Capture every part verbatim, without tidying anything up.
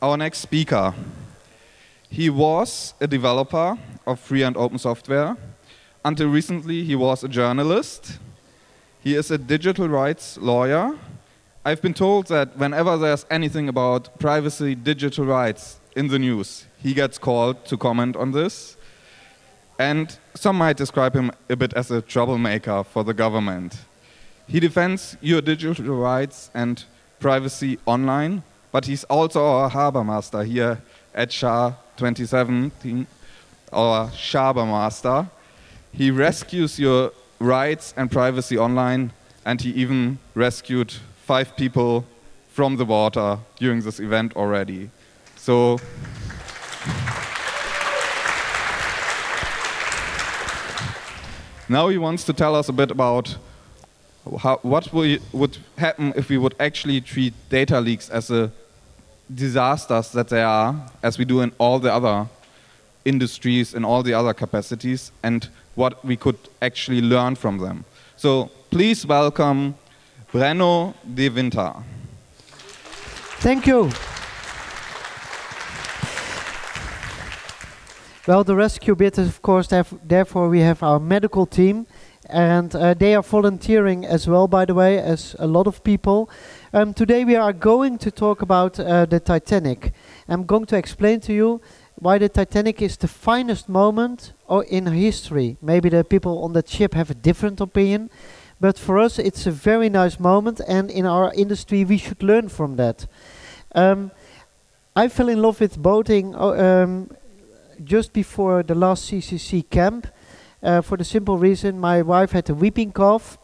our next speaker. He was a developer of free and open software. Until recently, he was a journalist. He is a digital rights lawyer. I've been told that whenever there's anything about privacy, digital rights in the news, he gets called to comment on this. And some might describe him a bit as a troublemaker for the government. He defends your digital rights and privacy online, but he's also our harbor master here at S H A twenty seventeen, our Sharber Master. He rescues your rights and privacy online, and he even rescued five people from the water during this event already. So, now he wants to tell us a bit about how, what we, would happen if we would actually treat data leaks as a disasters that they are, as we do in all the other industries, in all the other capacities, and what we could actually learn from them. So please welcome Brenno de Winter. Thank you. Well, the rescue bit is, of course, therefore we have our medical team, and uh, they are volunteering as well, by the way, as a lot of people. Um, today we are going to talk about uh, the Titanic. I'm going to explain to you why the Titanic is the finest moment or in history. Maybe the people on that ship have a different opinion, but for us it's a very nice moment, and in our industry we should learn from that. Um, I fell in love with boating uh, um, just before the last C C C camp, uh, for the simple reason my wife had a weeping cough,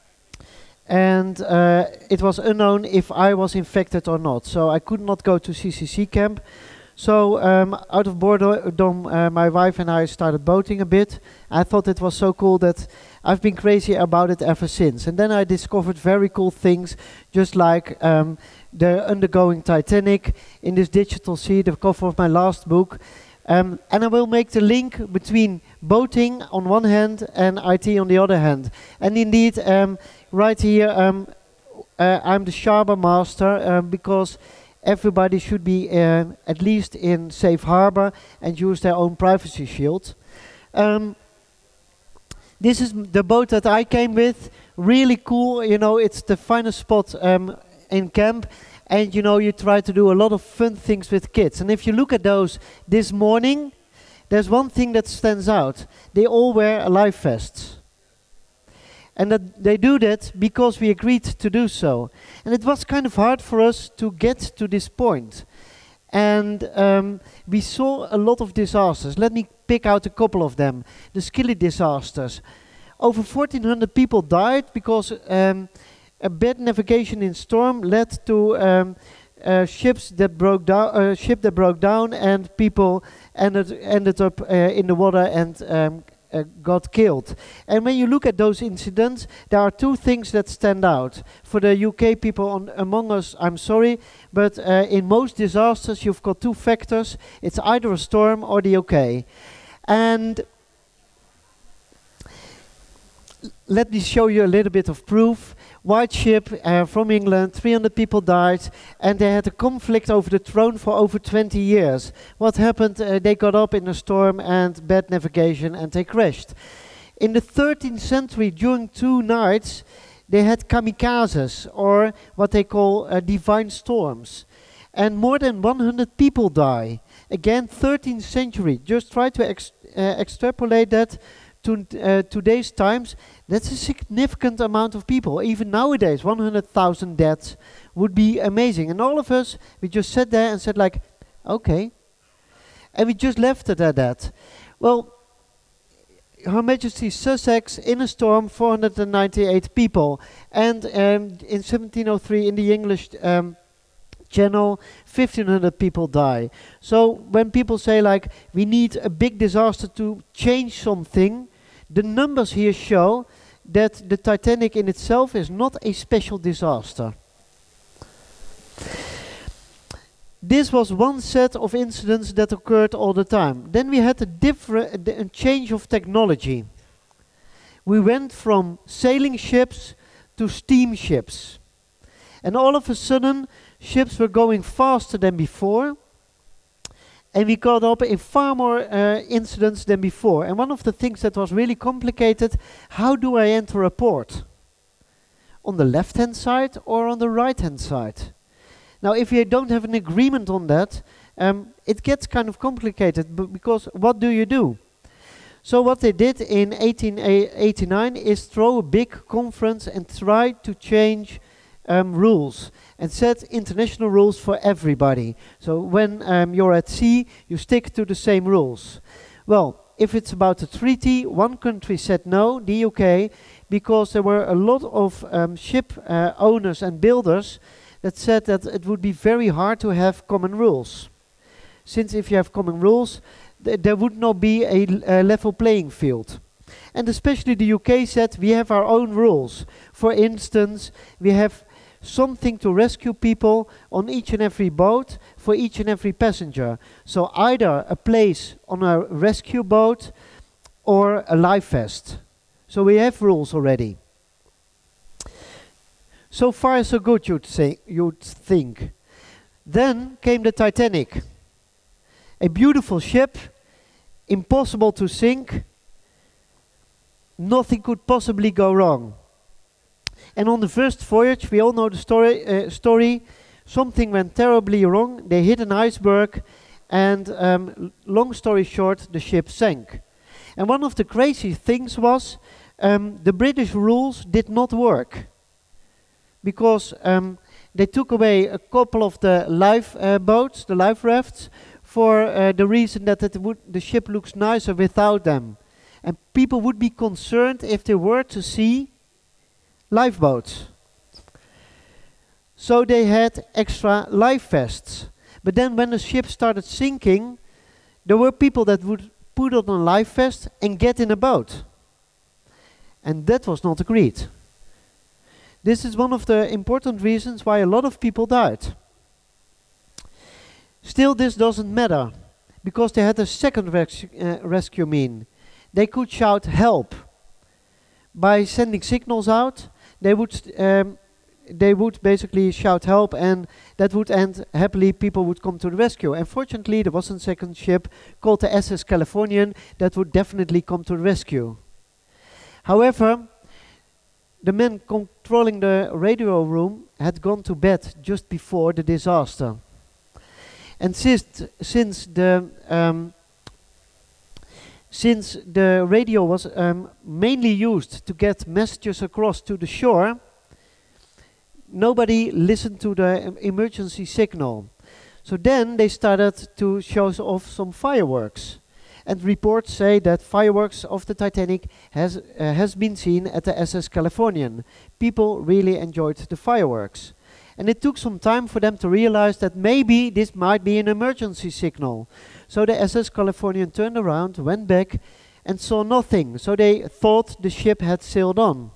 and uh, it was unknown if I was infected or not, so I could not go to C C C camp. So um, out of boredom, uh, my wife and I started boating a bit. I thought it was so cool that I've been crazy about it ever since. And then I discovered very cool things, just like um, the undergoing Titanic in this digital sea, the cover of my last book. Um, and I will make the link between boating on one hand and I T on the other hand. And indeed, um, right here, um, uh, I'm the Sharber Master um, because everybody should be uh, at least in safe harbor and use their own privacy shield. Um, this is the boat that I came with. Really cool, you know, it's the finest spot um, in camp. And you know, you try to do a lot of fun things with kids. And if you look at those this morning, there's one thing that stands out. They all wear life vests. And that they do that because we agreed to do so. And it was kind of hard for us to get to this point. And um, we saw a lot of disasters. Let me pick out a couple of them. The Scilly disasters. Over fourteen hundred people died because um, a bad navigation in storm led to um, uh, ships that broke down, uh, ship that broke down, and people ended ended up uh, in the water and um, uh, got killed. And when you look at those incidents, there are two things that stand out. For the U K people on, among us, I'm sorry, but uh, in most disasters you've got two factors. It's either a storm or the U K. And let me show you a little bit of proof. White ship uh, from England, three hundred people died, and they had a conflict over the throne for over twenty years. What happened? Uh, they got up in a storm and bad navigation, and they crashed. In the thirteenth century, during two nights, they had kamikazes, or what they call uh, divine storms. And more than one hundred people die. Again, thirteenth century. Just try to ex uh, extrapolate that to uh, today's times. That's a significant amount of people. Even nowadays, one hundred thousand deaths would be amazing. And all of us, we just sat there and said like, okay. And we just left it at that. Well, Her Majesty Sussex, in a storm, four hundred ninety-eight people. And um, in seventeen oh three, in the English um, Channel, fifteen hundred people die. So when people say like, we need a big disaster to change something, the numbers here show that the Titanic in itself is not a special disaster. This was one set of incidents that occurred all the time. Then we had a different a change of technology. We went from sailing ships to steamships. And all of a sudden, ships were going faster than before. And we got up in far more uh, incidents than before. And one of the things that was really complicated, how do I enter a port? On the left-hand side or on the right-hand side? Now, if you don't have an agreement on that, um, it gets kind of complicated, b because what do you do? So what they did in eighteen eighty-nine is throw a big conference and try to change um, rules and set international rules for everybody. So when um, you're at sea, you stick to the same rules. Well, if it's about a treaty, one country said no, the U K, because there were a lot of um, ship uh, owners and builders that said that it would be very hard to have common rules. Since if you have common rules, th there would not be a, a level playing field. And especially the U K said, we have our own rules. For instance, we have something to rescue people on each and every boat for each and every passenger. So either a place on a rescue boat or a life vest. So we have rules already. So far so good, you'd, say, you'd think. Then came the Titanic. A beautiful ship, impossible to sink. Nothing could possibly go wrong. And on the first voyage, we all know the story, uh, story, something went terribly wrong. They hit an iceberg, and um, long story short, the ship sank. And one of the crazy things was, um, the British rules did not work. Because um, they took away a couple of the life uh, boats, the life rafts, for uh, the reason that it would, the ship looks nicer without them. And people would be concerned if they were to see lifeboats. So they had extra life vests. But then when the ship started sinking, there were people that would put on a life vest and get in a boat. And that was not agreed. This is one of the important reasons why a lot of people died. Still, this doesn't matter, because they had a second res uh, rescue mean. They could shout help. By sending signals out, they would, um, they would basically shout help, and that would end happily, people would come to the rescue. Unfortunately, there was a second ship called the S S Californian that would definitely come to the rescue. However, the men controlling the radio room had gone to bed just before the disaster. And since, since the um, since the radio was um, mainly used to get messages across to the shore, nobody listened to the um, emergency signal. So then they started to show off some fireworks. And reports say that fireworks of the Titanic has, uh, has been seen at the S S Californian. People really enjoyed the fireworks. And it took some time for them to realize that maybe this might be an emergency signal. So the S S Californian turned around, went back, and saw nothing. So they thought the ship had sailed on.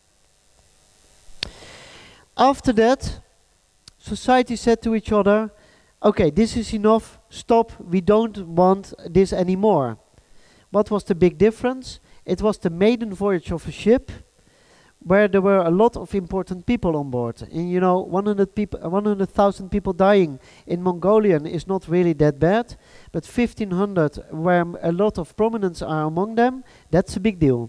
After that, society said to each other, okay, this is enough, stop, we don't want this anymore. What was the big difference? It was the maiden voyage of a ship, where there were a lot of important people on board. And you know, one hundred thousand people dying in Mongolian is not really that bad, but fifteen hundred, where a lot of prominents are among them, that's a big deal.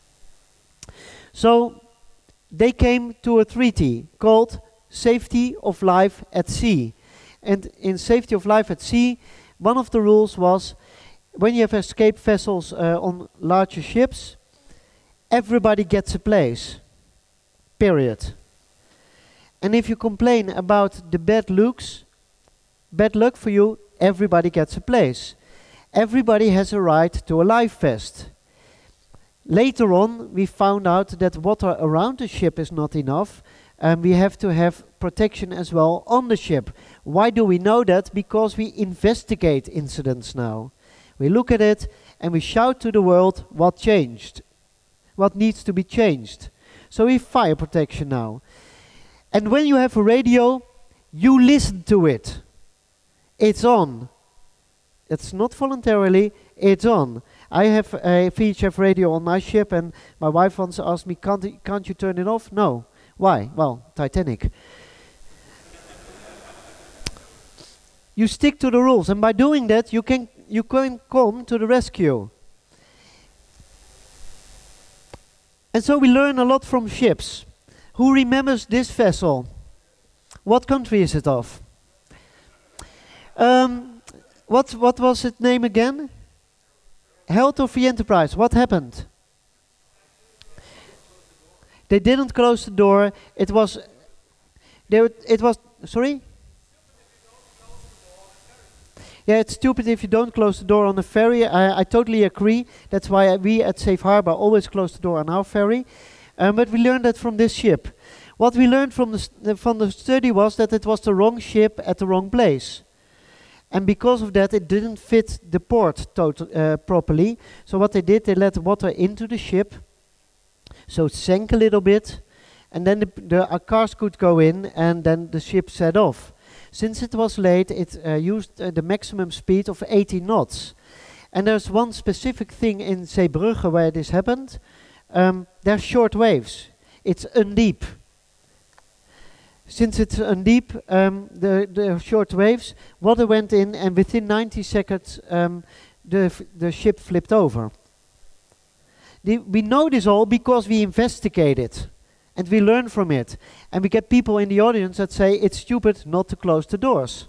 So they came to a treaty called Safety of Life at Sea. And in Safety of Life at Sea, one of the rules was, when you have escape vessels uh, on larger ships, everybody gets a place, period. And if you complain about the bad looks, bad luck for you, everybody gets a place. Everybody has a right to a life vest. Later on, we found out that water around the ship is not enough, and we have to have protection as well on the ship. Why do we know that? Because we investigate incidents now. We look at it and we shout to the world what changed, what needs to be changed. So we have fire protection now. And when you have a radio, you listen to it. It's on. It's not voluntarily, it's on. I have a V H F radio on my ship, and my wife once asked me, can't, can't you turn it off? No. Why? Well, Titanic. you stick to the rules, and by doing that, you can you can come to the rescue. And so we learn a lot from ships. Who remembers this vessel? What country is it of? Um, what what was its name again? Health or Free Enterprise. What happened? They didn't close the door. It was. They. It was. Sorry. Yeah, it's stupid if you don't close the door on the ferry. I, I totally agree. That's why we at Safe Harbor always close the door on our ferry. Um, but we learned that from this ship. What we learned from the, st from the study was that it was the wrong ship at the wrong place. And because of that, it didn't fit the port total, uh, properly. So what they did, they let water into the ship. So it sank a little bit. And then the, the uh, cars could go in, and then the ship set off. Since it was late, it uh, used uh, the maximum speed of eighty knots. And there's one specific thing in Zeebrugge where this happened. Um, there's short waves. It's undeep. Since it's undeep, um, the, the short waves, water went in, and within ninety seconds, um, the, f the ship flipped over. The, we know this all because we investigate it. And we learn from it. And we get people in the audience that say it's stupid not to close the doors.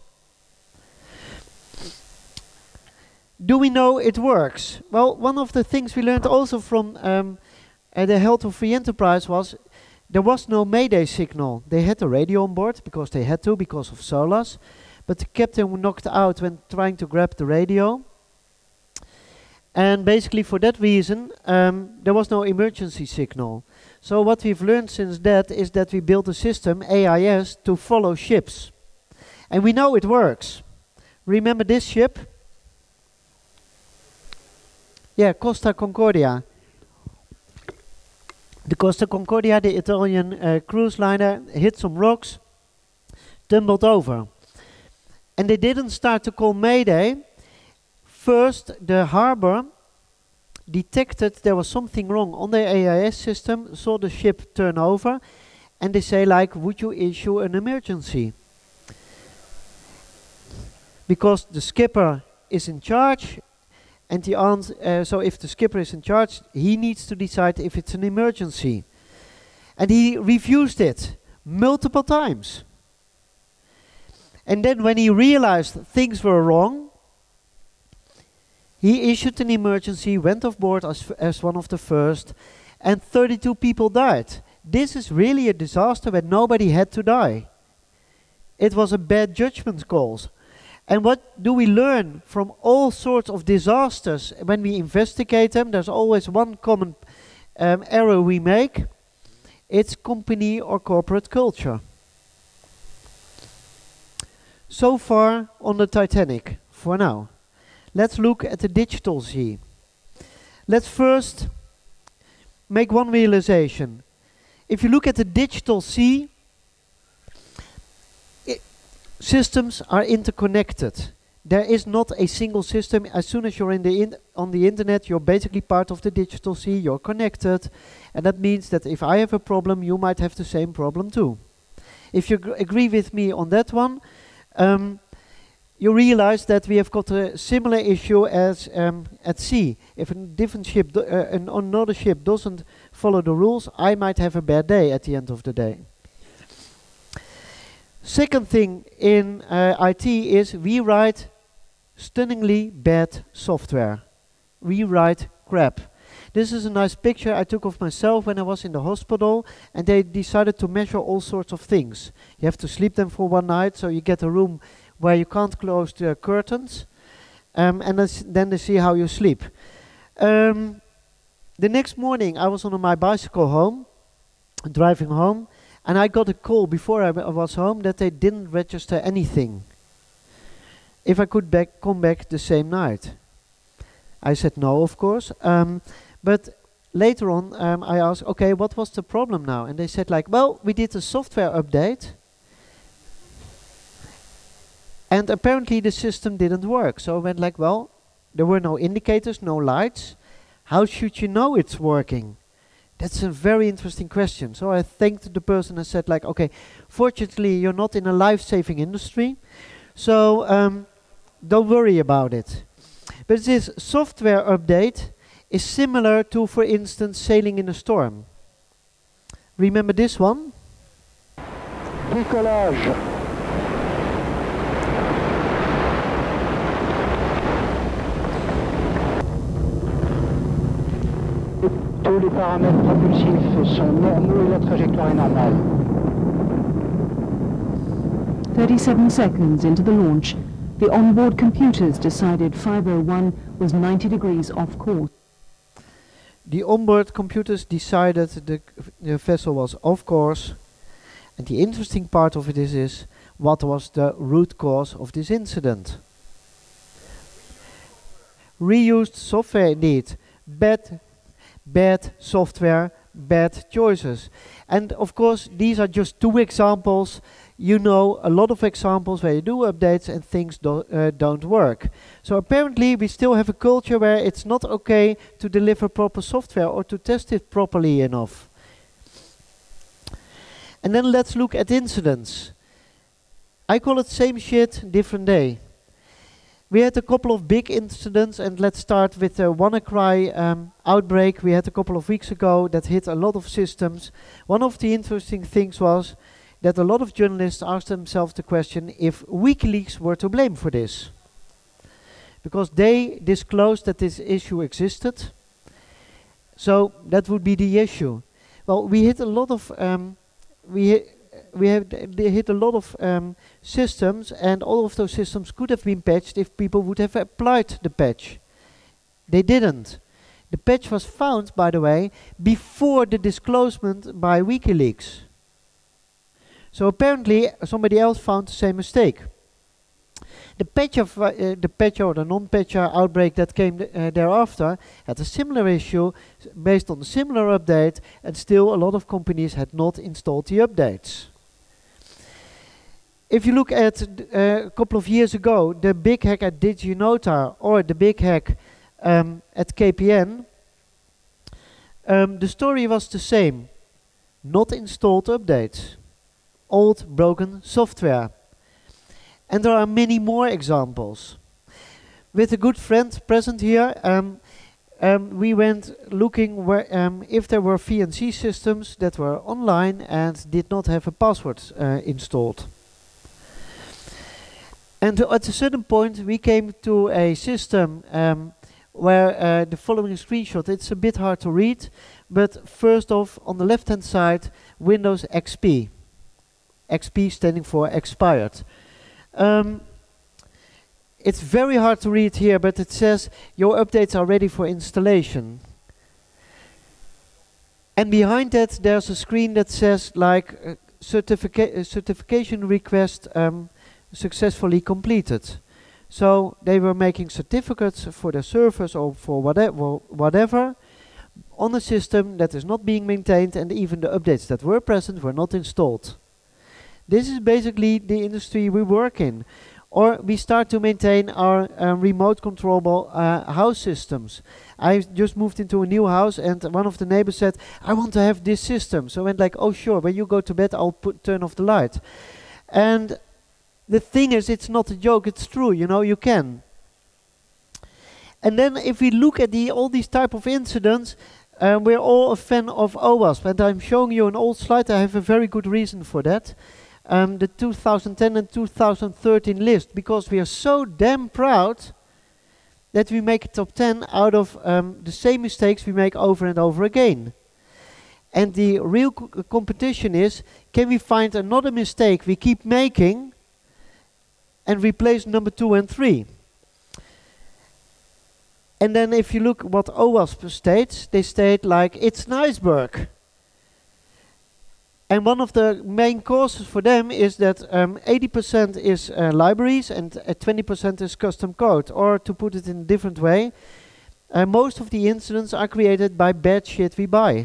Do we know it works? Well, one of the things we learned also from um, uh, the Health of Free Enterprise was there was no Mayday signal. They had a radio on board because they had to, because of SOLAS. But the captain knocked out when trying to grab the radio. And basically for that reason, um, there was no emergency signal. So what we've learned since that is that we built a system, A I S, to follow ships. And we know it works. Remember this ship? Yeah, Costa Concordia. The Costa Concordia, the Italian uh, cruise liner, hit some rocks, tumbled over. And they didn't start to call Mayday. First, the harbor detected there was something wrong on their A I S system, saw the ship turn over, and they say like, would you issue an emergency? Because the skipper is in charge, and the answer, uh, so if the skipper is in charge, he needs to decide if it's an emergency. And he refused it multiple times. And then when he realized things were wrong, he issued an emergency, went off board as, as one of the first, and thirty-two people died. This is really a disaster where nobody had to die. It was a bad judgment call. And what do we learn from all sorts of disasters? When we investigate them, there's always one common um, error we make. It's company or corporate culture. So far on the Titanic, for now. Let's look at the digital sea. Let's first make one realization. If you look at the digital sea, systems are interconnected. There is not a single system. As soon as you're in the in on the internet, you're basically part of the digital sea. You're connected. And that means that if I have a problem, you might have the same problem too. If you agree with me on that one, um, you realize that we have got a similar issue as um, at sea. If a different ship, do, uh, an, another ship doesn't follow the rules, I might have a bad day at the end of the day. Second thing in uh, I T is we write stunningly bad software. We write crap. This is a nice picture I took of myself when I was in the hospital, and they decided to measure all sorts of things. You have to sleep them for one night, so you get a room where you can't close the curtains, um, and then they see how you sleep. Um, the next morning I was on my bicycle home, driving home, and I got a call before I, I was home that they didn't register anything. If I could back, come back the same night. I said no, of course, um, but later on um, I asked, okay, what was the problem now? And they said like, well, we did a software update, and apparently the system didn't work. So I went like, well, there were no indicators, no lights. How should you know it's working? That's a very interesting question. So I thanked the person and said like, okay, fortunately you're not in a life-saving industry, So um, don't worry about it. But this software update is similar to, for instance, sailing in a storm. Remember this one? Décollage. Tous les paramètres propulsifs sont normaux et la trajectoire est normale. thirty-seven seconds into the launch, the onboard computers decided five oh one was ninety degrees off course. The onboard computers decided the, the vessel was off course, and the interesting part of it is, is what was the root cause of this incident. Reused software indeed. Bad, bad software, bad choices. And of course these are just two examples. You know a lot of examples where you do updates and things do, uh, don't work. So apparently we still have a culture where it's not okay to deliver proper software or to test it properly enough. And then let's look at incidents. I call it same shit, different day. We had a couple of big incidents, and let's start with the WannaCry um, outbreak we had a couple of weeks ago that hit a lot of systems. One of the interesting things was that a lot of journalists asked themselves the question if WikiLeaks were to blame for this. Because they disclosed that this issue existed. So that would be the issue. Well, we hit a lot of um, we hi we have they hit a lot of um, systems, and all of those systems could have been patched if people would have applied the patch. They didn't. The patch was found, by the way, before the disclosure by WikiLeaks. So apparently somebody else found the same mistake. The patch of uh, uh, the patcher or the non-patcher outbreak that came th uh, thereafter had a similar issue based on a similar update, and still a lot of companies had not installed the updates. If you look at uh, a couple of years ago, the big hack at DigiNota or the big hack um, at K P N, um, the story was the same. Not installed updates. Old, broken software. And there are many more examples. With a good friend present here, um, um, we went looking where, um, if there were V N C systems that were online and did not have a password uh, installed. And at a certain point we came to a system um, where uh, the following screenshot, it's a bit hard to read, but first off, on the left hand side, Windows X P. X P standing for expired. Um, it's very hard to read here, but it says your updates are ready for installation. And behind that there's a screen that says like uh, certifica uh, certification request um, successfully completed. So they were making certificates for their servers or for whatever, whatever on a system that is not being maintained, and even the updates that were present were not installed. This is basically the industry we work in. Or we start to maintain our uh, remote controllable uh, house systems. I just moved into a new house, and one of the neighbors said, I want to have this system. So I went like, oh sure, when you go to bed I'll put, turn off the light. And the thing is, it's not a joke, it's true, you know, you can. And then if we look at the, all these type of incidents, uh, we're all a fan of OWASP, and I'm showing you an old slide. I have a very good reason for that. Um, the two thousand ten and two thousand thirteen list, because we are so damn proud that we make a top ten out of um, the same mistakes we make over and over again. And the real co competition is, can we find another mistake we keep making and replace number two and three? And then if you look what OWASP states, they state like, it's an iceberg. And one of the main causes for them is that um, eighty percent is uh, libraries and uh, twenty percent is custom code. Or to put it in a different way, uh, most of the incidents are created by bad shit we buy.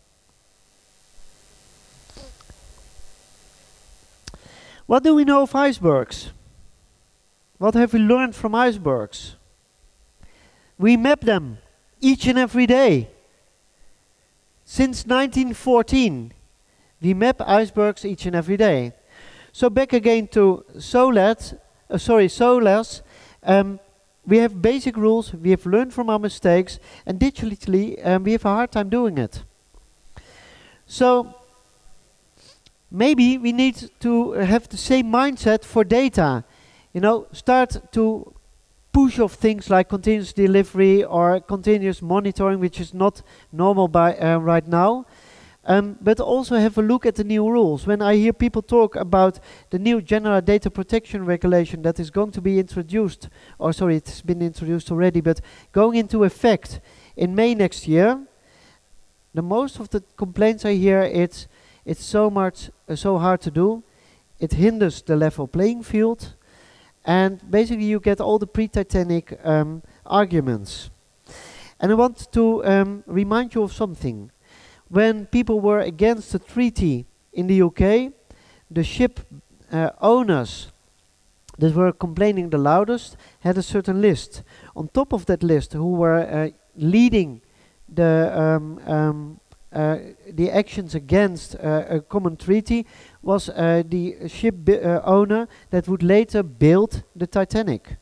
What do we know of icebergs? What have we learned from icebergs? We map them each and every day. Since nineteen fourteen. We map icebergs each and every day. So back again to SOLAD uh, sorry, so less. Um, we have basic rules, we have learned from our mistakes, and digitally um, we have a hard time doing it. So maybe we need to have the same mindset for data. You know, start to push off things like continuous delivery or continuous monitoring, which is not normal by uh, right now. Um, but also have a look at the new rules. When I hear people talk about the new General Data Protection Regulation that is going to be introduced, or sorry, it's been introduced already, but going into effect in May next year, the most of the complaints I hear, it's it's so much, uh, so hard to do. It hinders the level playing field. And basically you get all the pre-Titanic um, arguments. And I want to um, remind you of something. When people were against the treaty in the U K, the ship uh, owners that were complaining the loudest had a certain list. On top of that list, who were uh, leading the um, um, uh, the actions against uh, a common treaty was uh, the ship uh, owner that would later build the Titanic.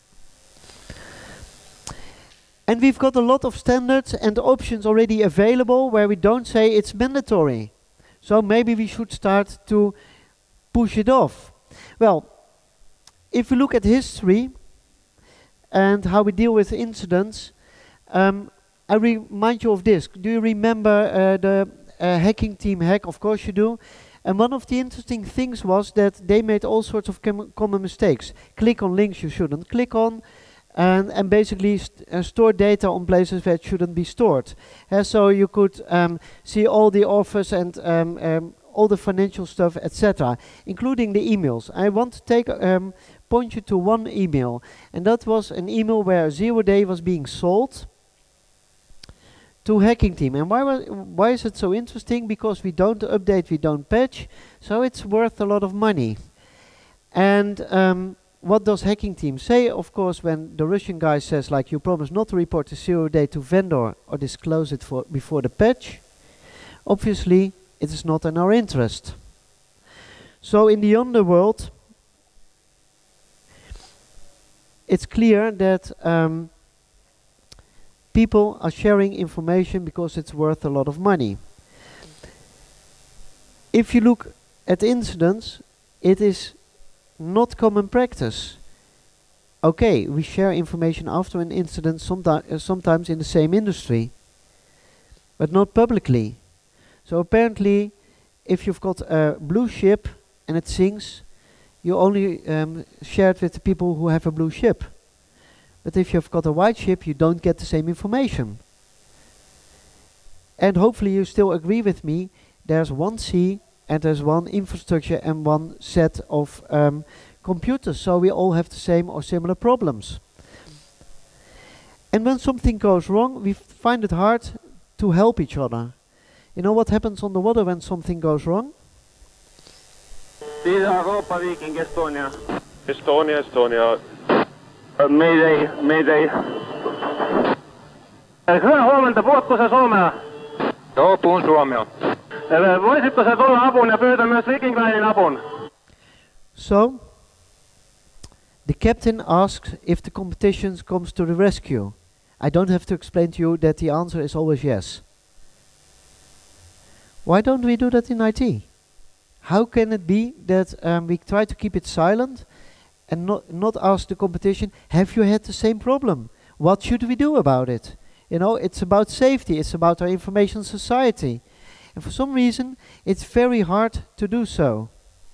And we've got a lot of standards and options already available where we don't say it's mandatory. So maybe we should start to push it off. Well, if we look at history and how we deal with incidents, um, I remind you of this. Do you remember uh, the uh, hacking team hack? Of course you do. And one of the interesting things was that they made all sorts of com common mistakes. Click on links you shouldn't click on, and, and basically st uh, store data on places where it shouldn't be stored. Uh, so you could um, see all the offers and um, um, all the financial stuff, et cetera, including the emails. I want to take um, point you to one email, and that was an email where zero day was being sold to hacking team. And why, why is it so interesting? Because we don't update, we don't patch, so it's worth a lot of money. And um, what does hacking team say? Of course, when the Russian guy says, like, you promise not to report the zero day to vendor or disclose it for before the patch, obviously it is not in our interest. So in the underworld, it's clear that um, people are sharing information because it's worth a lot of money. If you look at incidents, it is not common practice. Okay, we share information after an incident someti uh, sometimes in the same industry, but not publicly. So apparently, if you've got a blue ship and it sinks, you only um, share it with the people who have a blue ship. But if you've got a white ship, you don't get the same information. And hopefully you still agree with me, there's one sea and there's one infrastructure and one set of um, computers, so we all have the same or similar problems. And when something goes wrong, we find it hard to help each other. You know what happens on the water when something goes wrong? Estonia, Estonia. Uh, mayday, mayday. Hyvää huomenta, puhutko sä suomea? Joo, puhun suomea. Voisitko sä tulla apuun ja pyytää myös Viking Linein apun? So, the captain asks if the competition comes to the rescue. I don't have to explain to you that the answer is always yes. Why don't we do that in I T? How can it be that um, we try to keep it silent and not, not ask the competition, have you had the same problem? What should we do about it? You know, it's about safety, it's about our information society. And for some reason, it's very hard to do so.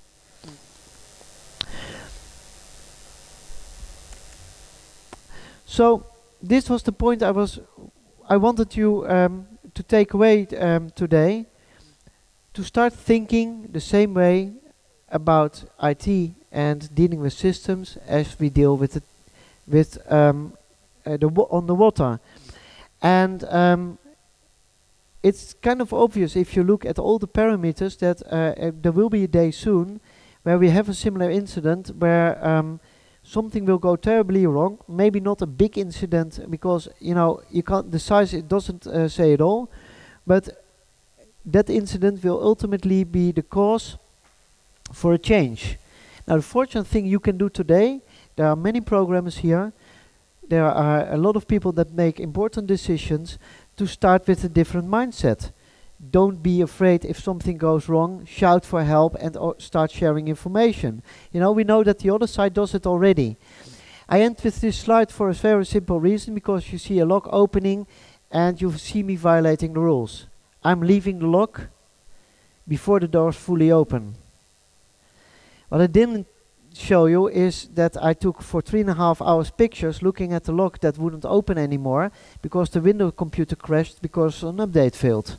So, this was the point I was, I wanted you um, to take away um, today, to start thinking the same way about I T and dealing with systems as we deal with it, with um, uh, the wa on the water. And um, it's kind of obvious if you look at all the parameters that uh, uh, there will be a day soon where we have a similar incident where um, something will go terribly wrong. Maybe not a big incident because you know you can't. The size it doesn't uh, say it all, but that incident will ultimately be the cause for a change. Now, the fortunate thing you can do today, there are many programmers here, there are a lot of people that make important decisions to start with a different mindset. Don't be afraid if something goes wrong, shout for help and o start sharing information. You know, we know that the other side does it already. I end with this slide for a very simple reason, because you see a lock opening and you see me violating the rules. I'm leaving the lock before the door is fully open. What I didn't show you is that I took for three and a half hours pictures looking at the lock that wouldn't open anymore because the Windows computer crashed because an update failed.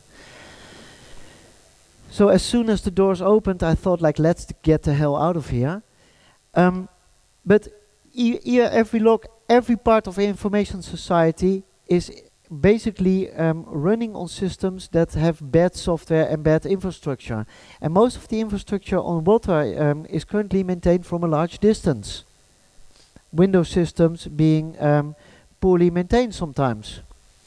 So as soon as the doors opened, I thought, like, let's get the hell out of here. Um, but e e every lock, every part of information society is basically um, running on systems that have bad software and bad infrastructure. And most of the infrastructure on water um, is currently maintained from a large distance. Windows systems being um, poorly maintained sometimes.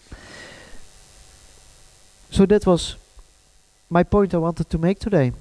So that was my point I wanted to make today.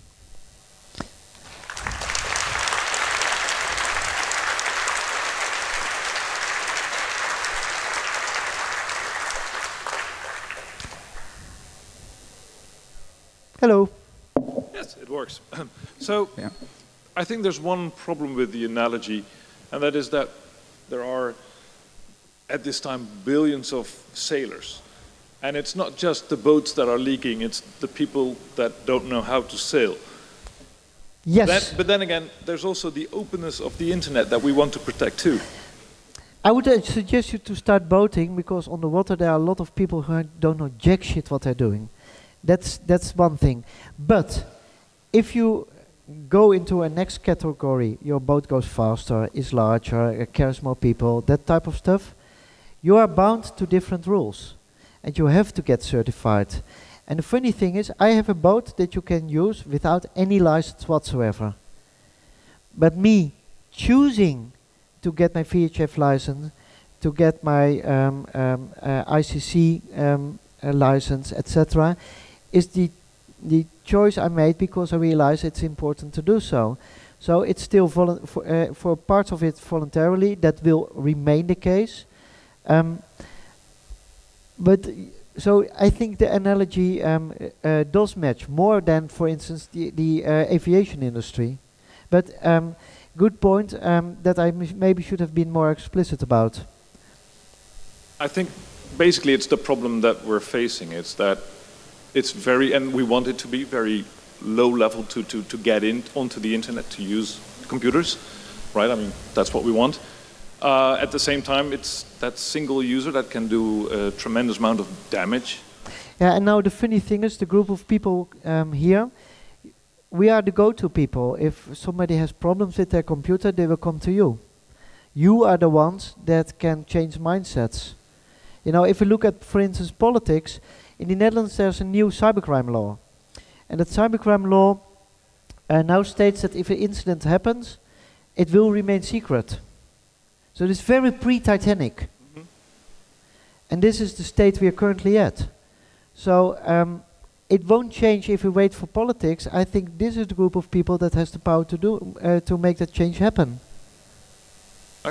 Hello. Yes, it works. So, Yeah. I think there's one problem with the analogy, and that is that there are, at this time, billions of sailors. And it's not just the boats that are leaking, it's the people that don't know how to sail. Yes. That, but then again, there's also the openness of the internet that we want to protect too. I would uh, suggest you to start boating, because on the water there are a lot of people who don't know jack shit what they're doing. That's, that's one thing. But if you go into a next category, your boat goes faster, is larger, uh, carries more people, that type of stuff, you are bound to different rules. And you have to get certified. And the funny thing is, I have a boat that you can use without any license whatsoever. But me choosing to get my V H F license, to get my um, um, uh, I C C um, uh, license, et cetera, is the the choice I made because I realized it's important to do so. So it's still volu for, uh, for parts of it voluntarily. That will remain the case. Um, but so I think the analogy um, uh, does match more than, for instance, the the uh, aviation industry. But um, good point um, that I maybe should have been more explicit about. I think basically it's the problem that we're facing. It's that it's very, and we want it to be very low level to, to, to get in onto the internet to use computers, right? I mean, that's what we want. Uh, at the same time, it's that single user that can do a tremendous amount of damage. Yeah, and now the funny thing is, the group of people um, here, we are the go-to people. If somebody has problems with their computer, they will come to you. You are the ones that can change mindsets. You know, if we look at, for instance, politics, in the Netherlands there's a new cybercrime law. And that cybercrime law uh, now states that if an incident happens, it will remain secret. So it's very pre-Titanic. Mm-hmm. And this is the state we are currently at. So um, it won't change if we wait for politics. I think this is the group of people that has the power to do uh, to make that change happen. Uh,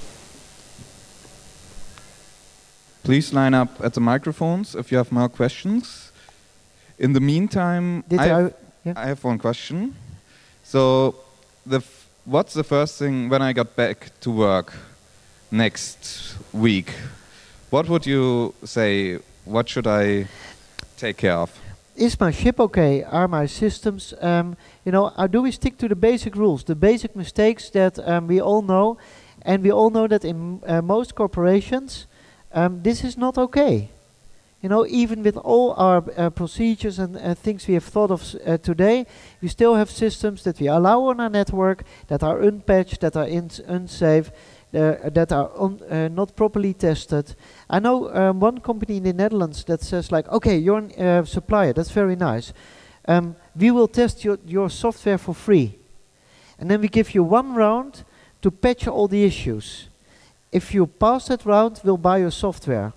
Please line up at the microphones if you have more questions. In the meantime, Did I, I, have, yeah. I have one question. So, the f what's the first thing when I got back to work next week? What would you say? What should I take care of? Is my ship okay? Are my systems, um, you know, uh, do we stick to the basic rules, the basic mistakes that um, we all know, and we all know that in uh, most corporations, um, this is not okay. You know, even with all our uh, procedures and uh, things we have thought of uh, today, we still have systems that we allow on our network that are unpatched, that are unsafe, uh, that are un uh, not properly tested. I know um, one company in the Netherlands that says like, okay, you're a uh, supplier, that's very nice. Um, we will test your, your software for free. And then we give you one round to patch all the issues. If you pass that round, we'll buy your software.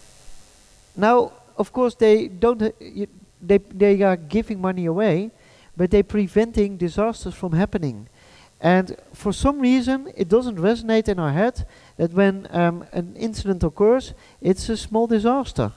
Now, of course, they don't. Uh, they they are giving money away, but they're preventing disasters from happening. And for some reason, it doesn't resonate in our head that when um, an incident occurs, it's a small disaster.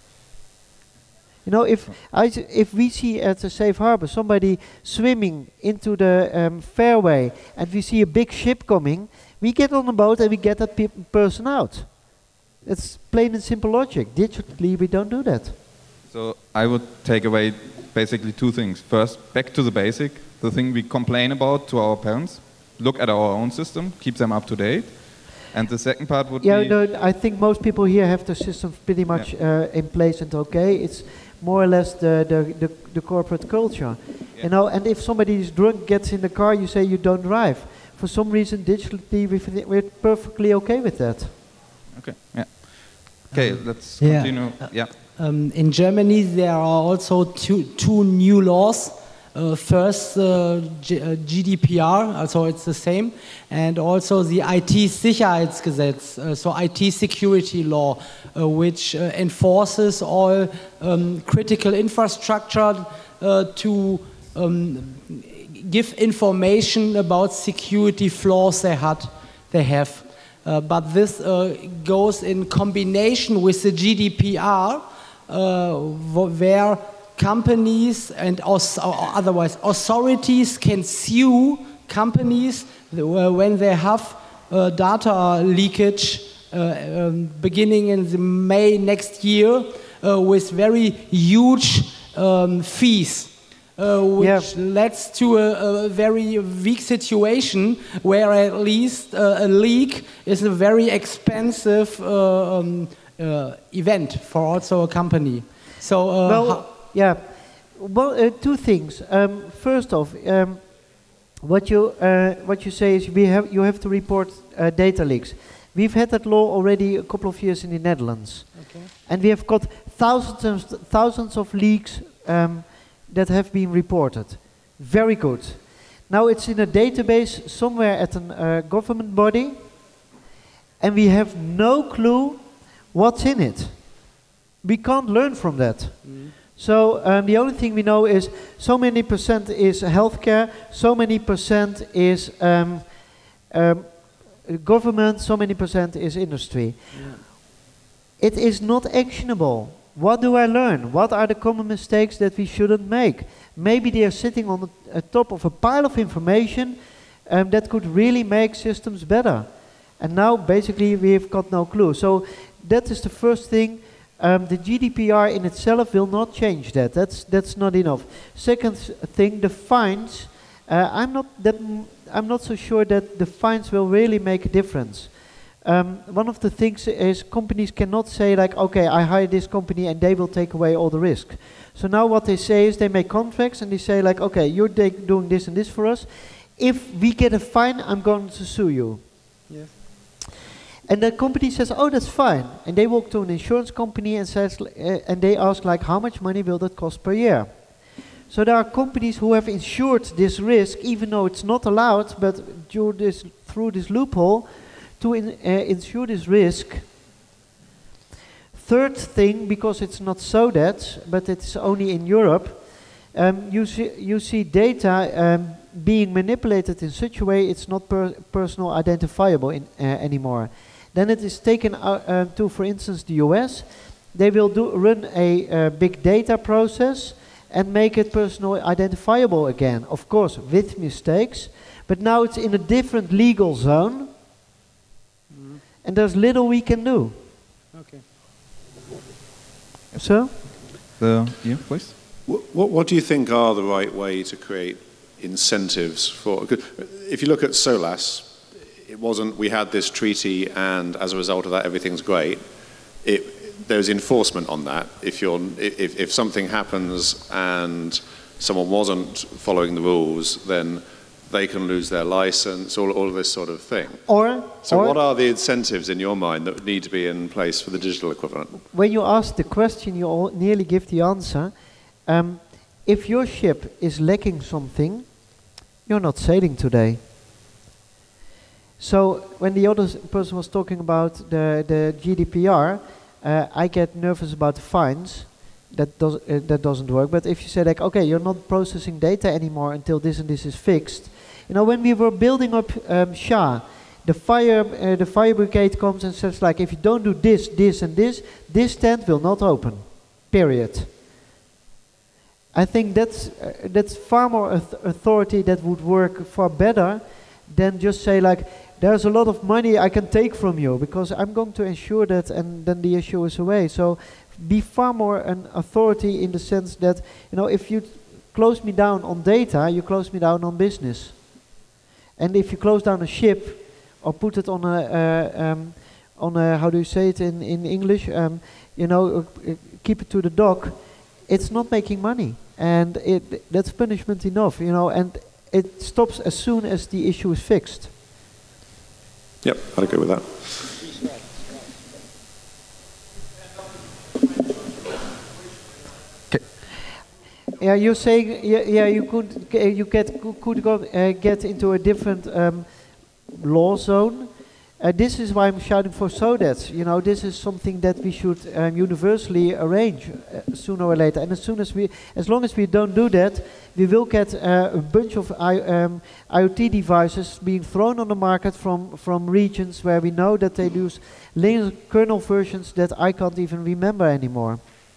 You know, if I s if we see at the safe harbor somebody swimming into the um, fairway and we see a big ship coming, we get on the boat and we get that pe person out. It's plain and simple logic. Digitally, we don't do that. So I would take away basically two things. First, back to the basic, the thing we complain about to our parents. Look at our own system, keep them up to date. And the second part would yeah, be... no, I think most people here have the systems pretty much yeah. uh, in place and okay. It's more or less the, the, the, the corporate culture. Yeah. You know, and if somebody is drunk, gets in the car, you say you don't drive. For some reason, digitally, we we're perfectly okay with that. Okay, yeah. Okay, um, let's yeah. continue. Uh, yeah. Um, in Germany, there are also two, two new laws. Uh, first, uh, G uh, G D P R, also it's the same, and also the I T-Sicherheitsgesetz, uh, so I T security law, uh, which uh, enforces all um, critical infrastructure uh, to um, give information about security flaws they had, they have. Uh, but this uh, goes in combination with the G D P R, uh, where companies and also, or otherwise authorities can sue companies when they have uh, data leakage uh, um, beginning in the May next year uh, with very huge um, fees. Uh, which yeah. leads to a, a very weak situation where at least uh, a leak is a very expensive uh, um, uh, event for also a company. So, uh, well, yeah, well, uh, two things. Um, first off, um, what you uh, what you say is we have you have to report uh, data leaks. We've had that law already a couple of years in the Netherlands, okay. And we have got thousands and thousands of leaks um, that have been reported. Very good. Now it's in a database somewhere at a uh, government body, and we have no clue what's in it. We can't learn from that. Mm-hmm. So um, the only thing we know is so many percent is healthcare, so many percent is um, um, government, so many percent is industry. Yeah. It is not actionable. What do I learn? What are the common mistakes that we shouldn't make? Maybe they are sitting on the uh, top of a pile of information um, that could really make systems better. And now basically we've got no clue. So that is the first thing. Um, the G D P R in itself will not change that. That's that's not enough. Second thing, the fines. Uh, I'm not that m I'm not so sure that the fines will really make a difference. Um, one of the things is companies cannot say like, okay, I hire this company and they will take away all the risk. So now what they say is they make contracts and they say like, okay, you're doing this and this for us. If we get a fine, I'm going to sue you. Yes. And the company says, oh, that's fine. And they walk to an insurance company and says, uh, and they ask like, how much money will that cost per year? So there are companies who have insured this risk, even though it's not allowed, but through this, through this loophole, to in, uh, insure this risk. Third thing, because it's not so that, but it's only in Europe, um, you see, you see data um, being manipulated in such a way it's not per personal identifiable in, uh, anymore. Then it is taken uh, uh, to, for instance, the U S. They will do run a uh, big data process and make it personal identifiable again, of course, with mistakes. But now it's in a different legal zone, mm-hmm. and there's little we can do. Okay. So, uh, yeah, please. What, what do you think are the right way to create incentives for? If you look at SOLAS, it wasn't, we had this treaty and as a result of that everything's great. It, there's enforcement on that. If, you're, if, if something happens and someone wasn't following the rules, then they can lose their license, all, all of this sort of thing. Or, so or what are the incentives in your mind that need to be in place for the digital equivalent? When you ask the question, you all nearly give the answer. Um, if your ship is lacking something, you're not sailing today. So when the other person was talking about the, the G D P R, uh, I get nervous about the fines that does uh, that doesn't work. But if you say like, okay, you're not processing data anymore until this and this is fixed. You know, when we were building up um, S H A, the fire uh, the fire brigade comes and says like, if you don't do this, this, and this, this tent will not open. Period. I think that's uh, that's far more auth authority that would work far better than just say like, there's a lot of money I can take from you because I'm going to ensure that, and then the issue is away. So be far more an authority in the sense that, you know, if you close me down on data, you close me down on business. And if you close down a ship or put it on a, uh, um, on a, how do you say it in, in English, um, you know, uh, keep it to the dock, it's not making money. And it, that's punishment enough, you know, and it stops as soon as the issue is fixed. Yep, I'd agree with that. Okay. Yeah, you're saying yeah, yeah you could you get could go uh, get into a different um, law zone. Uh, this is why I'm shouting for SODETs. You know, this is something that we should um, universally arrange uh, sooner or later. And as soon as we, as long as we don't do that, we will get uh, a bunch of I, um, IoT devices being thrown on the market from from regions where we know that they use Linux kernel versions that I can't even remember anymore.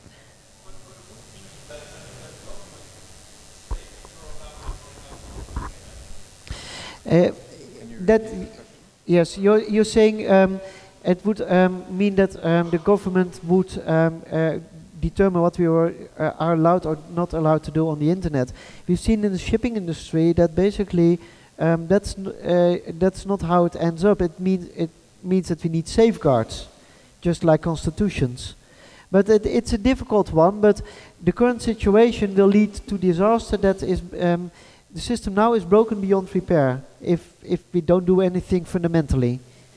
Uh, that. Yes, you're, you're saying um, it would um, mean that um, the government would um, uh, determine what we were, uh, are allowed or not allowed to do on the internet. We've seen in the shipping industry that basically um, that's, n uh, that's not how it ends up. It, mean, it means that we need safeguards, just like constitutions. But it, it's a difficult one, but the current situation will lead to disaster that is... Um, the system now is broken beyond repair if if we don't do anything fundamentally.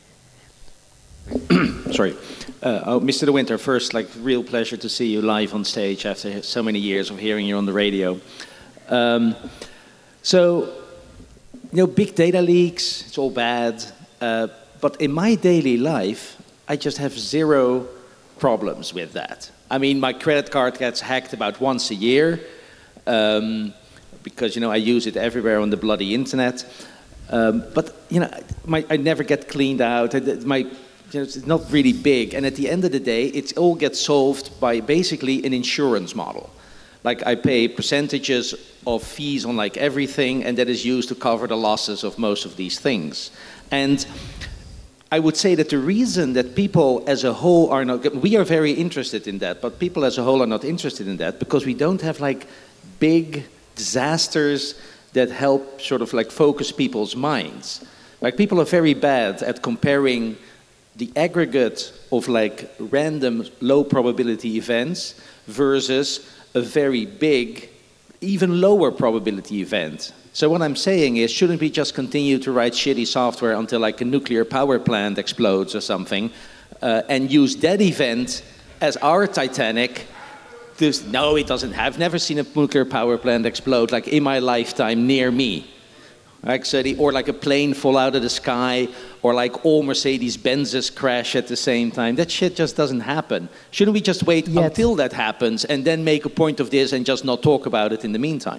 Sorry. Uh, oh, Mister De Winter, first, like, real pleasure to see you live on stage after so many years of hearing you on the radio. Um, so, you know, big data leaks, it's all bad. Uh, but in my daily life, I just have zero problems with that. I mean, my credit card gets hacked about once a year. Um, because, you know, I use it everywhere on the bloody internet. Um, but, you know, my, I never get cleaned out. My, you know, it's not really big. And at the end of the day, it all gets solved by basically an insurance model. Like, I pay percentages of fees on like everything, and that is used to cover the losses of most of these things. And I would say that the reason that people as a whole are not, we are very interested in that, but people as a whole are not interested in that because we don't have like big disasters that help sort of like focus people's minds. Like, people are very bad at comparing the aggregate of like random low probability events versus a very big, even lower probability event. So what I'm saying is, shouldn't we just continue to write shitty software until like a nuclear power plant explodes or something, uh, and use that event as our Titanic? There's, no, it doesn't have. I've never seen a nuclear power plant explode like in my lifetime near me. Like, so the, or like a plane fall out of the sky, or like all Mercedes Benzes crash at the same time. That shit just doesn't happen. Shouldn't we just wait Yet. until that happens and then make a point of this and just not talk about it in the meantime?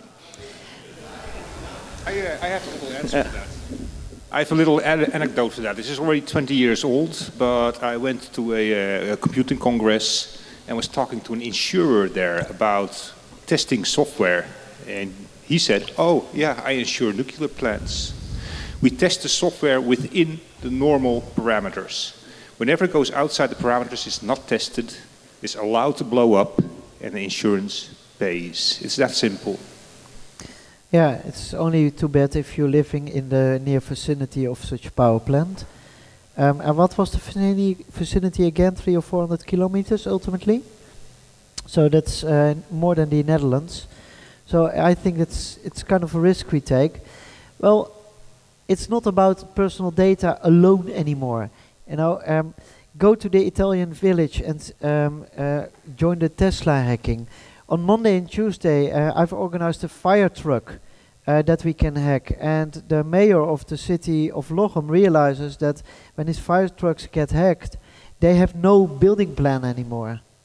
I, uh, I have a little answer uh, to that. I have a little ad anecdote to that. This is already twenty years old, but I went to a, a computing congress and was talking to an insurer there about testing software. And he said, oh, yeah, I insure nuclear plants. We test the software within the normal parameters. Whenever it goes outside the parameters, it's not tested, it's allowed to blow up, and the insurance pays. It's that simple. Yeah, it's only too bad if you're living in the near vicinity of such a power plant. Um, and what was the vicinity, vicinity again? Three or four hundred kilometers ultimately. So that's uh, more than the Netherlands. So I think it's it's kind of a risk we take. Well, it's not about personal data alone anymore. You know, um, go to the Italian village and um, uh, join the Tesla hacking. On Monday and Tuesday, uh, I've organized a fire truck Uh, that we can hack, and the mayor of the city of Lochem realizes that when his fire trucks get hacked, they have no building plan anymore.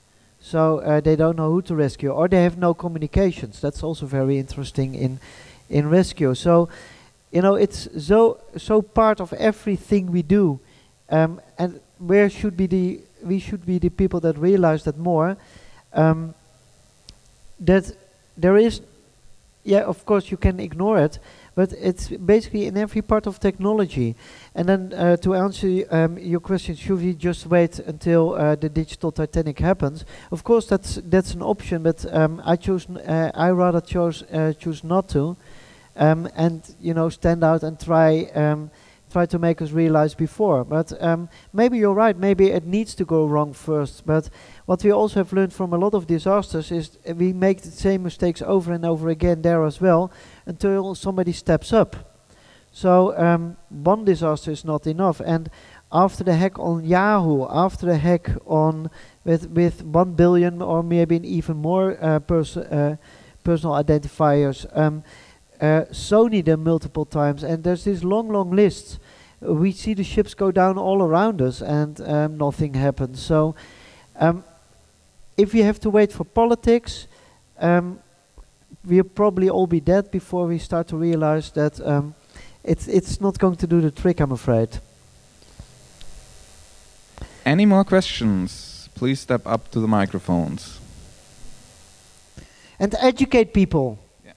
So uh, they don't know who to rescue, or they have no communications. That's also very interesting in in rescue. So, you know, it's so so part of everything we do, um, and where should be the we should be the people that realize that more, um, that there is, yeah, of course you can ignore it, but it's basically in every part of technology. And then uh, to answer um, your question, should we just wait until uh, the digital Titanic happens? Of course, that's that's an option, but um, I choose. N uh, I rather chose uh, choose not to, um, and you know, stand out and try um, try to make us realize before. But um, maybe you're right. Maybe it needs to go wrong first. But what we also have learned from a lot of disasters is we make the same mistakes over and over again there as well, until somebody steps up. So um, one disaster is not enough. And after the hack on Yahoo, after the hack on with with one billion or maybe even more uh, pers uh, personal identifiers, um, uh, Sony them multiple times, and there's this long, long list. Uh, we see the ships go down all around us, and um, nothing happens. So, um, if we have to wait for politics, um, we'll probably all be dead before we start to realize that um, it's it's not going to do the trick, I'm afraid. Any more questions? Please step up to the microphones. And educate people. Yeah.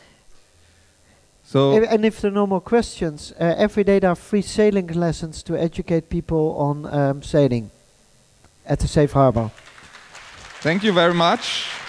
So, If, and if there are no more questions, uh, every day there are free sailing lessons to educate people on um, sailing at the Safe Harbor. Thank you very much.